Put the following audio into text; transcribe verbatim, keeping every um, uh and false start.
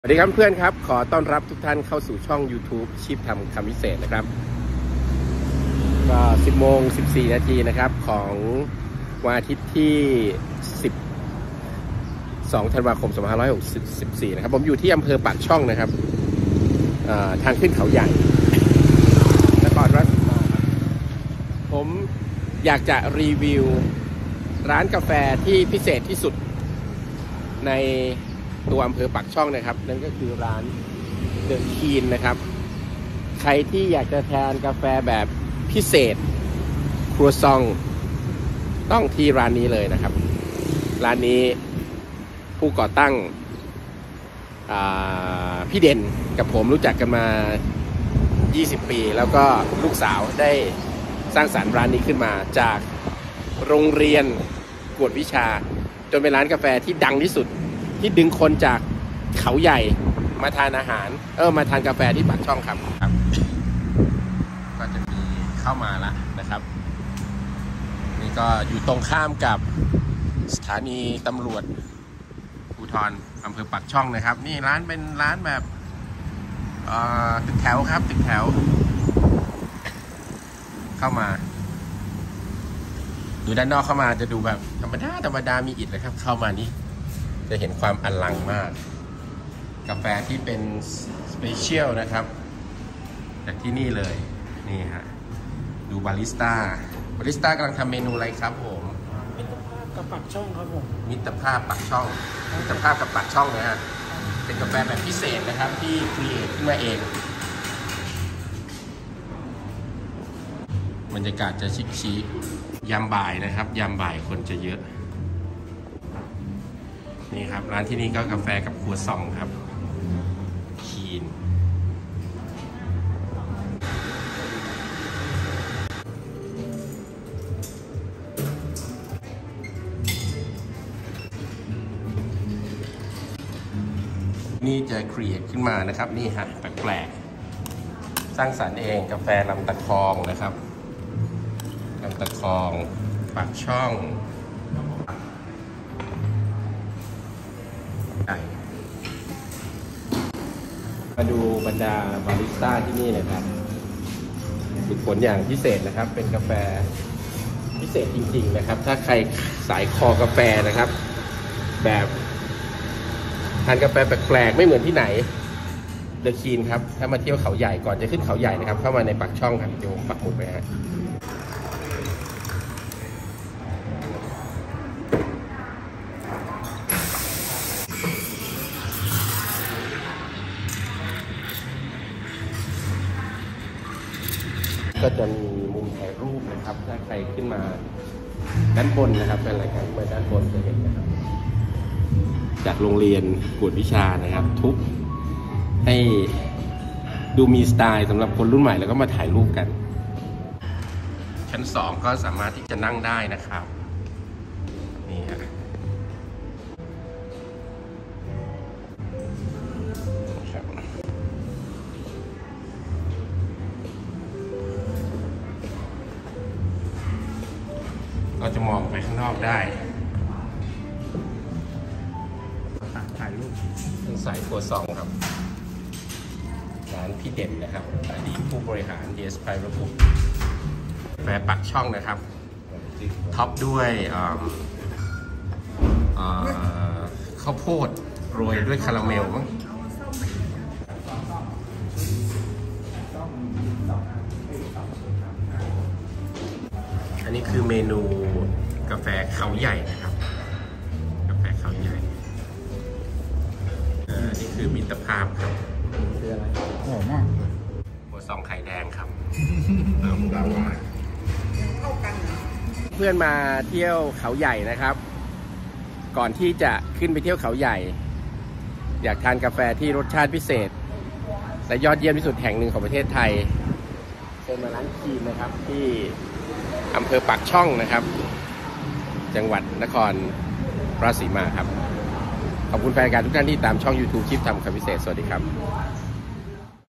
สวัสดีครับเพื่อนครับขอต้อนรับทุกท่านเข้าสู่ช่อง YouTube ชีพทำคำวิเศษนะครับก็สิบโมงสิบสี่นาทีนะครับของวันอาทิตย์ที่สิบสองธันวาคมสองพันห้าร้อยหกสิบสี่นะครับผมอยู่ที่อำเภอปากช่องนะครับทางขึ้นเขาใหญ่นครราชสีมาผมอยากจะรีวิวร้านกาแฟที่พิเศษที่สุดในตัวอำเภอปากช่องนะครับนั่นก็คือร้านเดอะคีนนะครับใครที่อยากจะทานกาแฟแบบพิเศษครัวซองต้องที่ร้านนี้เลยนะครับร้านนี้ผู้ก่อตั้งพี่เด่นกับผมรู้จักกันมายี่สิบปีแล้วก็ลูกสาวได้สร้างสรรค์ร้านนี้ขึ้นมาจากโรงเรียนกวดวิชาจนเป็นร้านกาแฟที่ดังที่สุดที่ดึงคนจากเขาใหญ่มาทานอาหารเออมาทานกาแฟที่ปากช่องครับครับก็จะมีเข้ามาแล้วนะครับนี่ก็อยู่ตรงข้ามกับสถานีตำรวจภูธรอำเภอปากช่องนะครับนี่ร้านเป็นร้านแบบตึกแถวครับตึกแถวเข้ามาดูด้านนอกเข้ามาจะดูแบบธรรมดาธรรมดามีอิฐเลยครับเข้ามานี่จะเห็นความอลังมากกาแฟที่เป็นสเปเชียลนะครับจากที่นี่เลยนี่ฮะดูบาริสต้าบาริสต้ากำลังทำเมนูอะไรครับผมมิตรภาพกับปากช่องครับผมมิตรภาพปากช่องมิตรภาพกับปากช่องนะฮะเป็นกาแฟแบบพิเศษนะครับที่ครีเอทขึ้นมาเองบรรยากาศจะชิคๆยามบ่ายนะครับยามบ่ายคนจะเยอะนี่ครับร้านที่นี่ก็กาแฟกับครัวซองครับคีนนี่จะครีเอทขึ้นมานะครับนี่ฮะแปลกๆสร้างสรรค์เองกาแฟลำตะคองนะครับลำตะคองปากช่องมาดูบรรดาบาริสต้าที่นี่นะครับฝึกฝนอย่างพิเศษนะครับเป็นกาแฟพิเศษจริงๆนะครับถ้าใครสายคอกาแฟนะครับแบบทานกาแฟแปลกๆไม่เหมือนที่ไหนเดอะคีนครับถ้ามาเที่ยวเขาใหญ่ก่อนจะขึ้นเขาใหญ่นะครับเข้ามาในปากช่องครับเดี๋ยวปักหมุดไปฮะก็จะมีมุมถ่ายรูปนะครับถ้าใครขึ้นมาด้านบนนะครับเป็นรายการมาด้านบนจะเห็นนะครับจากโรงเรียนกวดวิชานะครับทุกให้ดูมีสไตล์สำหรับคนรุ่นใหม่แล้วก็มาถ่ายรูปกันชั้นสองก็สามารถที่จะนั่งได้นะครับนี่ฮะเราจะมองไปข้างนอกได้ถ่ายรูปทางสายครัวซองครับร้านพี่เด่นนะครับอดีตผู้บริหาร ดี เอส ไพรบุกแฟร์ปักช่องนะครับท็อปด้วยข้าวโพดโรยด้วยคาราเมลมั้งอันนี้คือเมนูกาแฟเขาใหญ่นะครับกาแฟเขาใหญ่อันนี้คือมิตรภาพครับคืออะไรหอมมากหัวซองไข่แดงครับเริ่มเราเข้ากันเพื่อนมาเที่ยวเขาใหญ่นะครับก่อนที่จะขึ้นไปเที่ยวเขาใหญ่อยากทานกาแฟที่รสชาติพิเศษและยอดเยี่ยมที่สุดแห่งหนึ่งของประเทศไทยเชิญมาร้านคีนนะครับที่อำเภอปากช่องนะครับจังหวัดนครราชสีมาครับขอบคุณแฟนรายการทุกท่านที่ตามช่อง YouTube ชีพทำคำพิเศษสวัสดีครับ